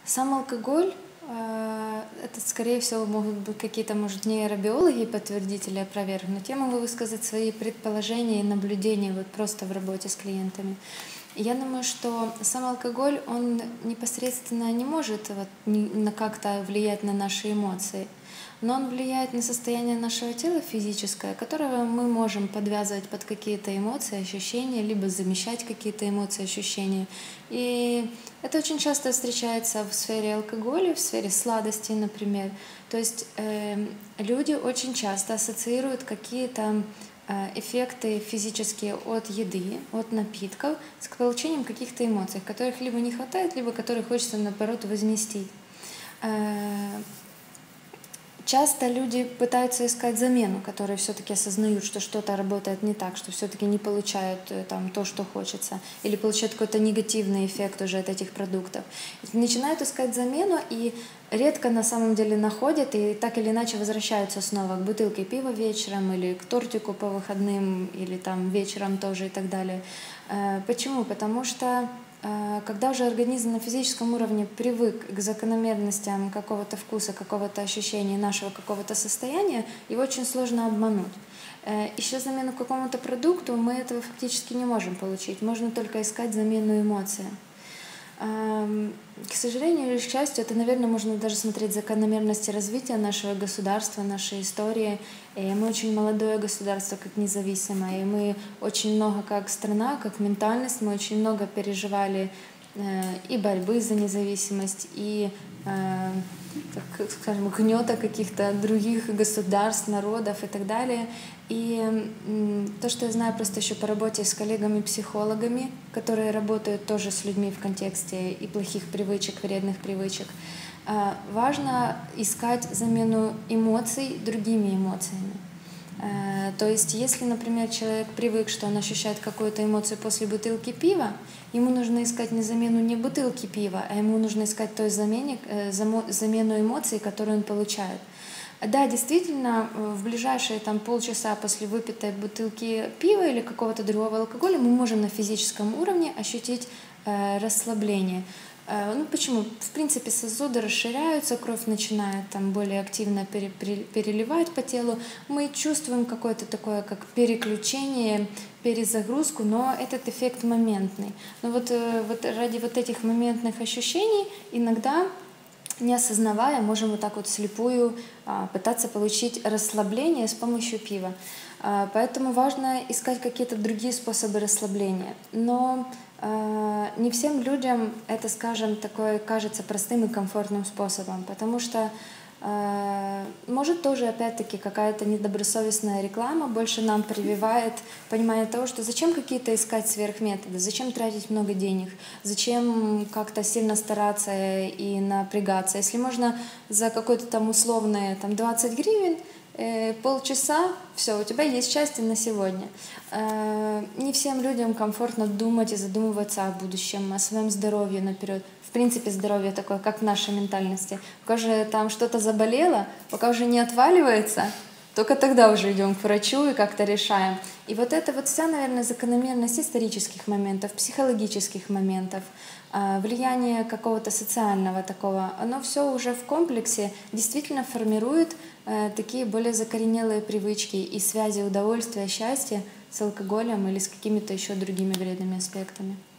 Сам алкоголь, это, скорее всего, могут быть какие-то, может, нейробиологи подтвердить или опровергнуть. Я могу высказать свои предположения и наблюдения вот просто в работе с клиентами. Я думаю, что сам алкоголь, он непосредственно не может вот, как-то влиять на наши эмоции, но он влияет на состояние нашего тела физическое, которое мы можем подвязывать под какие-то эмоции, ощущения, либо замещать какие-то эмоции, ощущения. И это очень часто встречается в сфере алкоголя, в сфере сладостей, например. То есть люди очень часто ассоциируют какие-то эффекты физические от еды, от напитков с получением каких-то эмоций, которых либо не хватает, либо которые хочется, наоборот, возместить. Часто люди пытаются искать замену, которые все-таки осознают, что что-то работает не так, что все-таки не получают там, то, что хочется, или получают какой-то негативный эффект уже от этих продуктов. Начинают искать замену и редко на самом деле находят и так или иначе возвращаются снова к бутылке пива вечером или к тортику по выходным или там вечером тоже и так далее. Почему? Потому что когда уже организм на физическом уровне привык к закономерностям какого-то вкуса, какого-то ощущения, нашего какого-то состояния, его очень сложно обмануть. Ища замену какому-то продукту, мы этого фактически не можем получить. Можно только искать замену эмоциям. К сожалению или к счастью, это, наверное, можно даже смотреть закономерности развития нашего государства, нашей истории. И мы очень молодое государство, как независимое, и мы очень много, как страна, как ментальность, мы очень много переживали и борьбы за независимость, и, так скажем, гнета каких-то других государств, народов и так далее. И то, что я знаю просто еще по работе с коллегами-психологами, которые работают тоже с людьми в контексте и плохих привычек, вредных привычек, важно искать замену эмоций другими эмоциями. То есть, если, например, человек привык, что он ощущает какую-то эмоцию после бутылки пива, ему нужно искать не замену не бутылки пива, а ему нужно искать той замену эмоций, которую он получает. Да, действительно, в ближайшие там, полчаса после выпитой бутылки пива или какого-то другого алкоголя мы можем на физическом уровне ощутить расслабление. Ну почему? В принципе, сосуды расширяются, кровь начинает там более активно переливать по телу. Мы чувствуем какое-то такое, как переключение, перезагрузку, но этот эффект моментный. Но вот ради вот этих моментных ощущений иногда, не осознавая, можем вот так вот вслепую пытаться получить расслабление с помощью пива. Поэтому важно искать какие-то другие способы расслабления. Но не всем людям это, скажем, такое кажется простым и комфортным способом, потому что может тоже опять-таки какая-то недобросовестная реклама больше нам прививает понимание того, что зачем какие-то искать сверхметоды, зачем тратить много денег, зачем как-то сильно стараться и напрягаться. Если можно за какое-то там условное там, 20 гривен, полчаса, все, у тебя есть счастье на сегодня. Не всем людям комфортно думать и задумываться о будущем, о своем здоровье наперед. В принципе, здоровье такое, как в нашей ментальности. Пока же там что-то заболело, пока уже не отваливается, только тогда уже идем к врачу и как-то решаем. И вот это вот вся, наверное, закономерность исторических моментов, психологических моментов, влияние какого-то социального такого, оно все уже в комплексе действительно формирует такие более закоренелые привычки и связи удовольствия, счастья с алкоголем или с какими-то еще другими вредными аспектами.